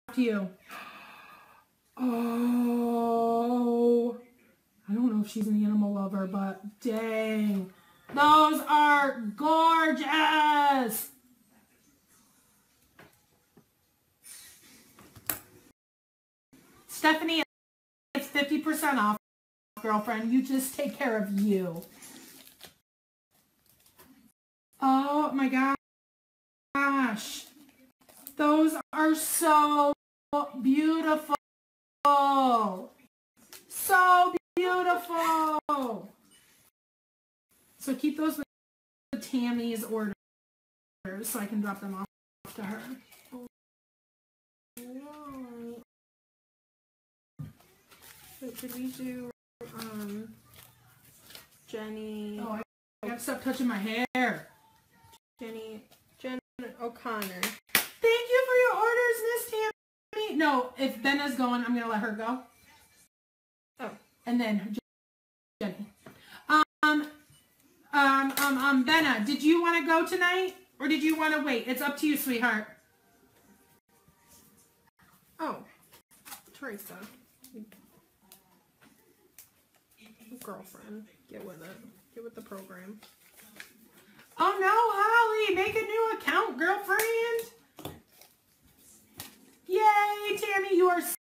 to you. Oh, I don't know if she's an animal lover, but dang. Those are gorgeous. Stephanie, it's 50% off, girlfriend. You just take care of you. Oh my gosh. Those are so beautiful. So beautiful. So keep those with Tammy's orders so I can drop them off to her. Wait, did we do Jenny? Oh, I gotta stop touching my hair. Jen O'Connor. Thank you for your orders, Miss Tammy. No, if Benna's going, I'm gonna let her go. Oh. And then Jenny. Benna, did you want to go tonight? Or did you want to wait? It's up to you, sweetheart. Oh. Teresa. Girlfriend. Get with it. Get with the program. Oh no, Holly, make a new account, girlfriend. Yay, Tammy, you are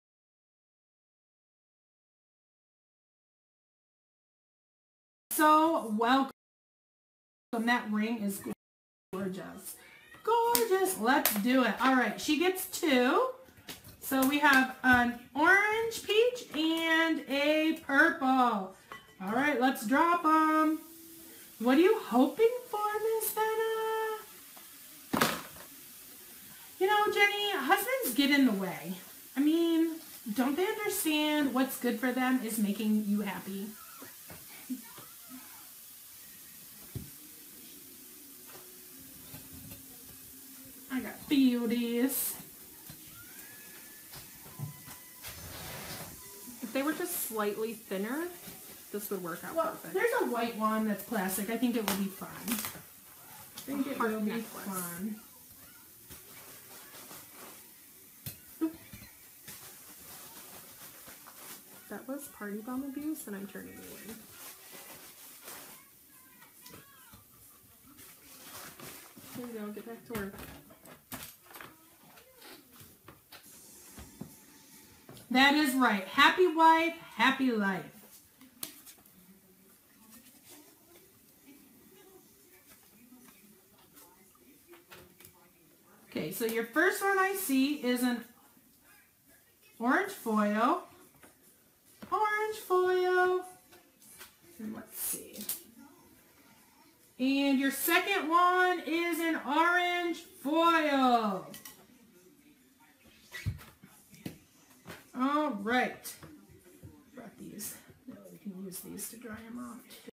so welcome. That ring is gorgeous. Gorgeous. Let's do it. All right, she gets 2. So we have an orange peach and a purple. All right, let's drop them. What are you hoping for, Miss Benna? You know, Jenny, husbands get in the way. I mean, don't they understand what's good for them is making you happy? I got beauties. If they were just slightly thinner, this would work out perfect. There's a white one that's plastic. I think it will be fun. I think it will be fun. That was Party Bomb abuse, and I'm turning away. There you go. Get back to work. That is right. Happy wife, happy life. Okay, so your first one I see is an orange foil. Orange foil. And let's see. And your second one is an orange foil. All right. Brought these. We can use these to dry them off.